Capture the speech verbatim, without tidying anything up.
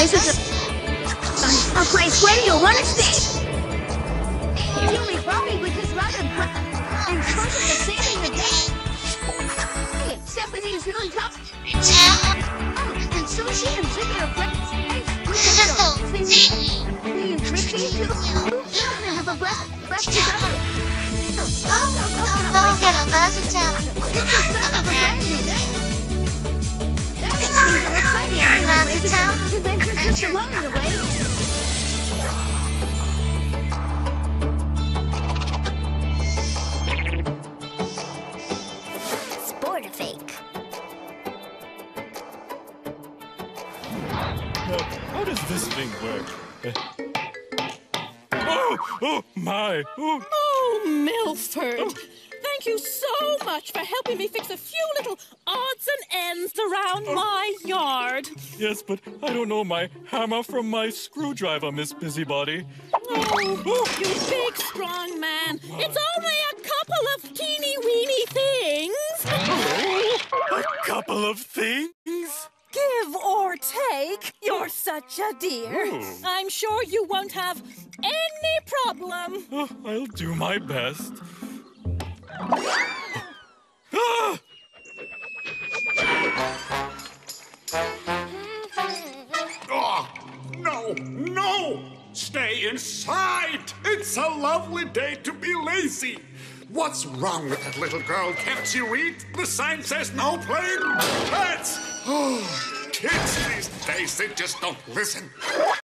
This is a, a place where you want to stay. You only brought with this rug and put and trust the saving the day. Hey, Stephanie's really tough. Oh, and sushi and chicken are friends. Hey, we just me and Trixie too. We're gonna have a breath, breath together. Oh, no, no, no, no. It's the start of a brand new day. Adventure's just along the way. Sportifake. Now, how does this thing work? Uh, oh, oh, my. Oh, Oh, Milford. Oh. Thank you so much for helping me fix a few little odds and ends around Oh. my yard. yes, but I don't know my hammer from my screwdriver, Miss Busybody. Oh, you big, strong man. It's only a couple of teeny-weeny things. A couple of things? Give or take, you're such a dear. Ooh. I'm sure you won't have any problem. Oh, I'll do my best. Ah! Oh, no, no! Stay inside! It's a lovely day to be lazy. What's wrong with that little girl? Can't she read? The sign says no playing pets! Oh, kids these days, they just don't listen.